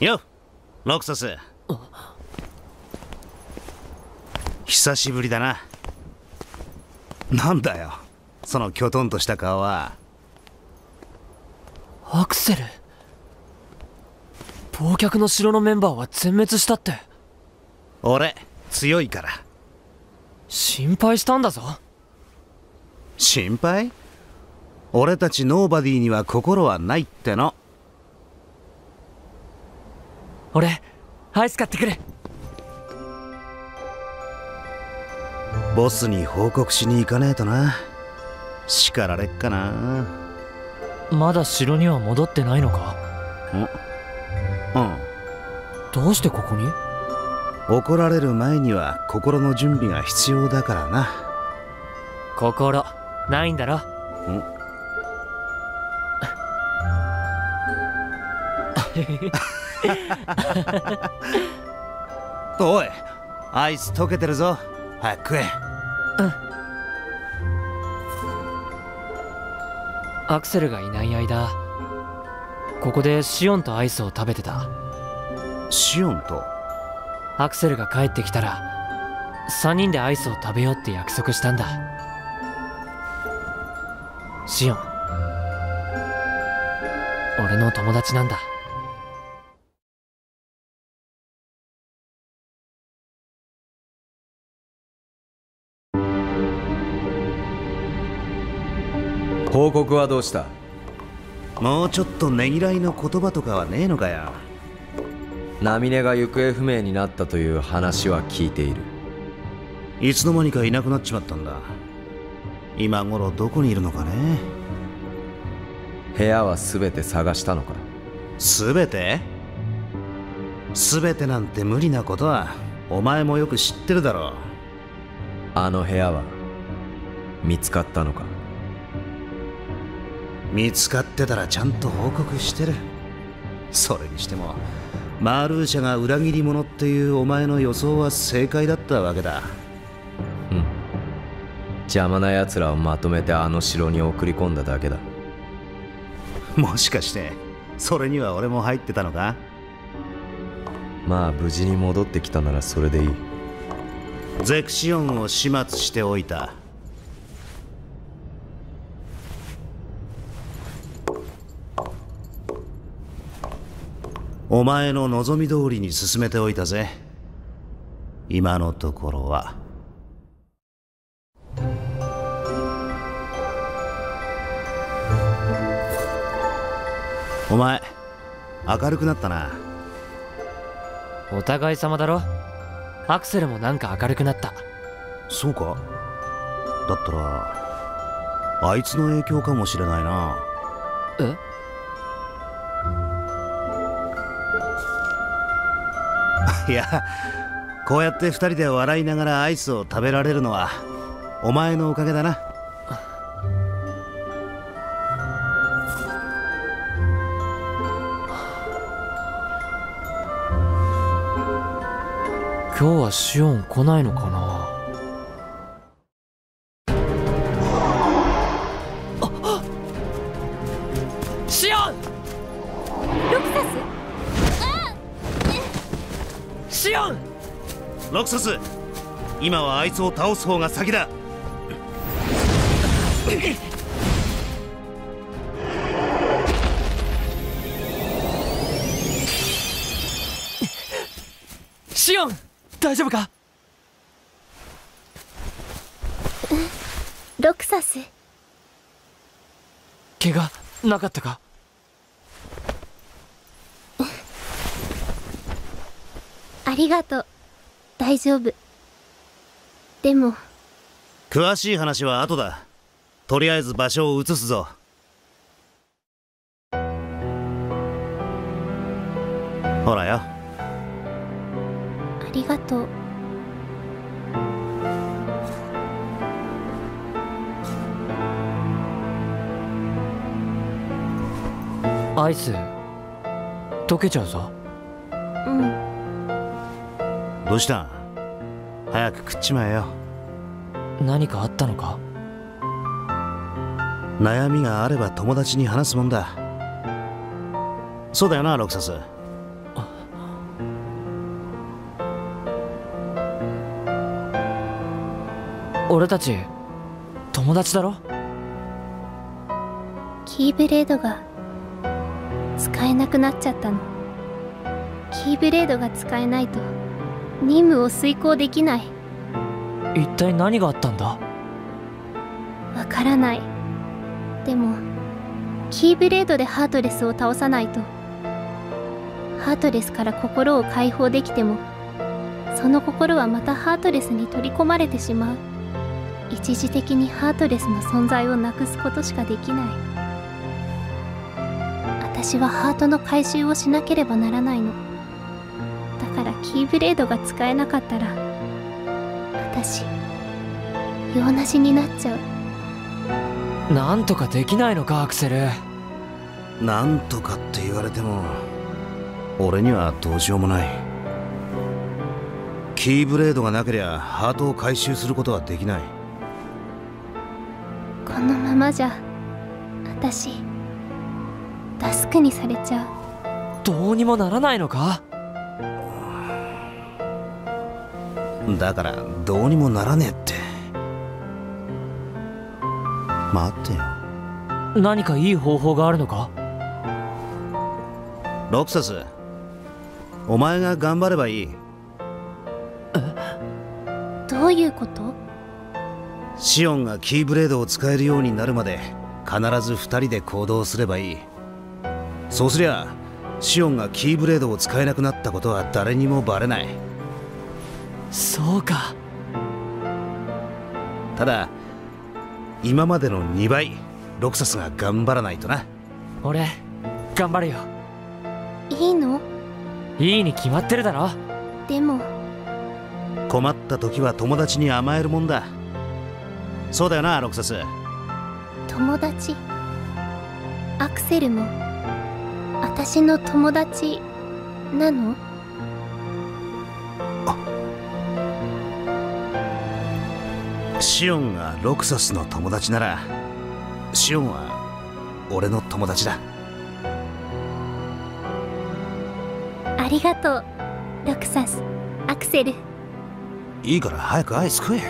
よっロクサス、久しぶりだな。なんだよそのきょとんとした顔は。 アクセル、忘却の城のメンバーは全滅したって。 俺強いから。 心配したんだぞ。 心配？俺たちノーバディには心はないっての。 俺アイス買ってくる。 ボスに報告しに行かねえとな。叱られっかな。 まだ城には戻ってないのか？ うん。 どうしてここに？ 怒られる前には心の準備が必要だからな。 心ないんだろ。 おい、アイス溶けてるぞ。早く食え。 アクセルがいない間、ここでシオンとアイスを食べてた。 シオンと？ アクセルが帰ってきたら3人でアイスを食べようって約束したんだ。シオン、俺の友達なんだ。 報告はどうした？ もうちょっとねぎらいの言葉とかはねえのかよ。 ナミネが行方不明になったという話は聞いている。 いつの間にかいなくなっちまったんだ。今頃どこにいるのかね。 部屋は全て探したのか？ 全て？全てなんて無理なことはお前もよく知ってるだろう。 あの部屋は見つかったのか？ 見つかってたらちゃんと報告してる。それにしてもマールーシャが裏切り者っていうお前の予想は正解だったわけだ。 邪魔な奴らをまとめてあの城に送り込んだだけだ。 もしかしてそれには俺も入ってたのか？ まあ無事に戻ってきたならそれでいい。 ゼクシオンを始末しておいた。お前の望み通りに進めておいたぜ。今のところは。お前明るくなったな。 お互い様だろ。アクセルもなんか明るくなった。 そうか？だったらあいつの影響かもしれないな。 え？ いや、こうやって二人で笑いながらアイスを食べられるのはお前のおかげだな。 今日はシオン来ないのかな。シオン！ ロクサス！ シオン！ ロクサス、今はあいつを倒す方が先だ。 シオン、大丈夫か？ ロクサス、 怪我なかったか？ ありがとう。大丈夫。でも詳しい話は後だ。とりあえず場所を移すぞ。ほらよ。 ありがとう。 アイス溶けちゃうぞ。 うん。 どうしたん？早く食っちまえよ。 何かあったのか？ 悩みがあれば友達に話すもんだ。そうだよな、ロクサス。 俺たち友達だろ。 キーブレードが使えなくなっちゃったの。キーブレードが使えないと任務を遂行できない。 一体何があったんだ。 わからない。でもキーブレードでハートレスを倒さないと、ハートレスから心を解放できても、その心はまたハートレスに取り込まれてしまう。一時的にハートレスの存在をなくすことしかできない。私はハートの回収をしなければならないの。だからキーブレードが使えなかったら、私用なしになっちゃう。 なんとかできないのかアクセル。 なんとかって言われても俺にはどうしようもない。キーブレードがなけりゃハートを回収することはできない。 このままじゃ私タスクにされちゃう。 どうにもならないのか。 だからどうにもならねえって。待ってよ。 何かいい方法があるのか。 ロクサス、お前が頑張ればいい。 どういうこと？ シオンがキーブレードを使えるようになるまで必ず2人で行動すればいい。そうすりゃシオンがキーブレードを使えなくなったことは誰にもバレない。 そうか。 ただ今までの2倍ロクサスが頑張らないとな。 俺頑張るよ。 いいの？ いいに決まってるだろ。 でも困った時は友達に甘えるもんだ。そうだよなロクサス。 友達？アクセルも私の友達なの？ シオンがロクサスの友達ならシオンは俺の友達だ。 ありがとうロクサス、アクセル。 いいから早くアイス食え。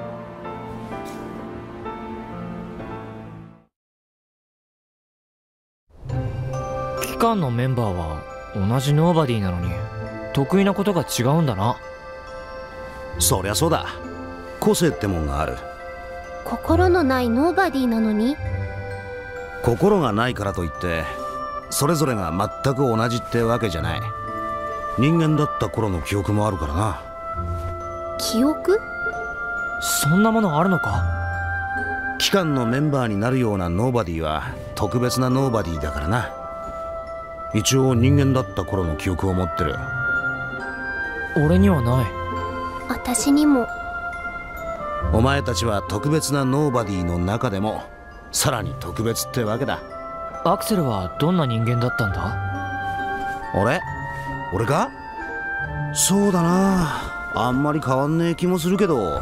機関のメンバーは同じノーバディなのに得意なことが違うんだな。 そりゃそうだ。個性ってもんがある。 心のないノーバディなのに？ 心がないからといってそれぞれが全く同じってわけじゃない。人間だった頃の記憶もあるからな。 記憶？ そんなものあるのか。 機関のメンバーになるようなノーバディは特別なノーバディだからな。一応人間だった頃の記憶を持ってる。 俺にはない。 私にも。 お前たちは特別なノーバディの中でもさらに特別ってわけだ。 アクセルはどんな人間だったんだ。 俺か？そうだな、あんまり変わんねえ気もするけど。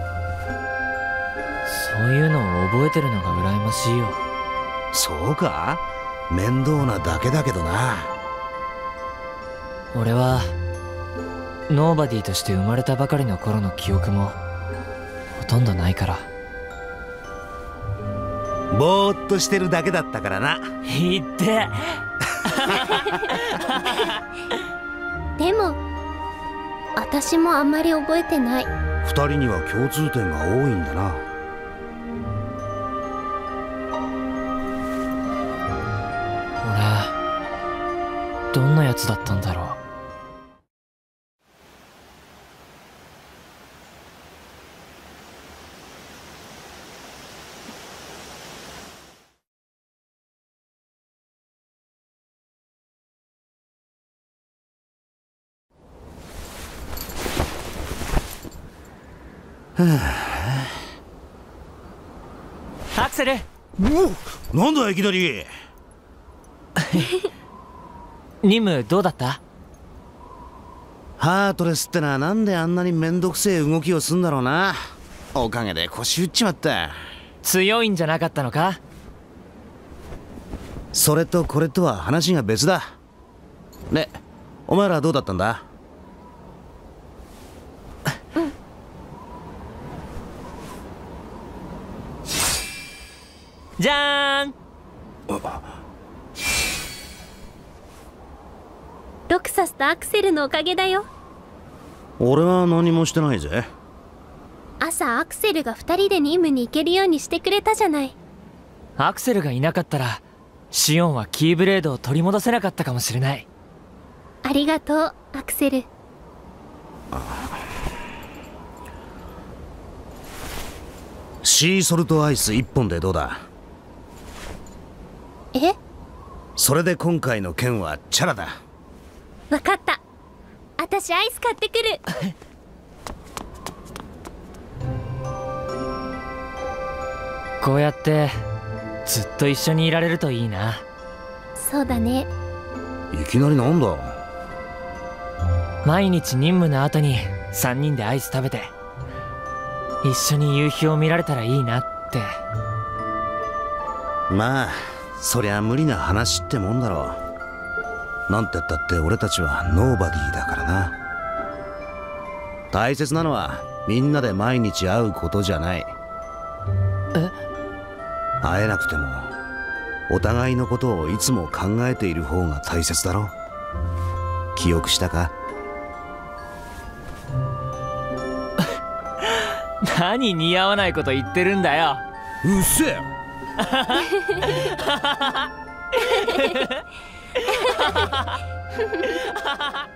そういうのを覚えてるのが羨ましいよ。 そうか？面倒なだけだけどな。 俺はノーバディとして生まれたばかりの頃の記憶もほとんどないから。 ぼーっとしてるだけだったからな。 言ってでも私もあんまり覚えてない。 二人には共通点が多いんだな。 俺どんなやつだったんだろう。アクセル。 なんだいきなり。 任務どうだった？ ハートレスってのはなんであんなにめんどくせえ動きをすんだろうな。おかげで腰打っちまった。 強いんじゃなかったのか？ それとこれとは話が別だ。で、お前らどうだったんだ？ じゃーん。 ロクサスとアクセルのおかげだよ。 俺は何もしてないぜ。 朝アクセルが2人で任務に行けるようにしてくれたじゃない。 アクセルがいなかったらシオンはキーブレードを取り戻せなかったかもしれない。 ありがとうアクセル。 シーソルトアイス1本でどうだ？ え？ それで今回の件はチャラだ。 わかった。私アイス買ってくる。 こうやってずっと一緒にいられるといいな。 そうだね。 いきなりなんだ？ 毎日任務の後に3人でアイス食べて一緒に夕日を見られたらいいなって。 まあそりゃ無理な話ってもんだろう。なんて言ったって俺たちはノーバディだからな。大切なのはみんなで毎日会うことじゃない。会えなくてもお互いのことをいつも考えている方が大切だろ。記憶したか？ 何似合わないこと言ってるんだよ。 うっせえ。 ハハハハ